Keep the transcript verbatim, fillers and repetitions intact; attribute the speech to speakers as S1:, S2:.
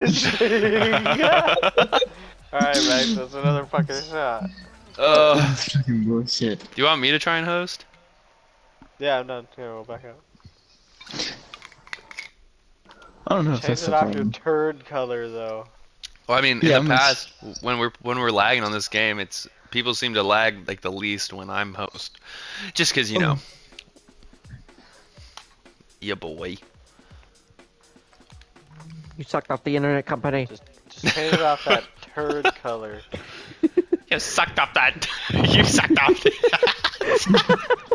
S1: Alright, Max, that's another fucking shot.
S2: Uh,
S3: That's fucking bullshit.
S2: do you want me to try and host?
S1: Yeah, I'm done. Here, we'll back out.
S3: I don't know if
S1: Change
S3: that's
S1: it
S3: the
S1: off your
S3: problem.
S1: turd color, though.
S2: Well, I mean,
S3: Yeah,
S2: in
S3: I'm
S2: the
S3: gonna
S2: past, when we're when we're lagging on this game, it's people seem to lag like the least when I'm host, just 'cause you know. Yeah, boy.
S4: You sucked off the internet company.
S1: Just, just change it off that turd color.
S2: You sucked off that. You sucked off.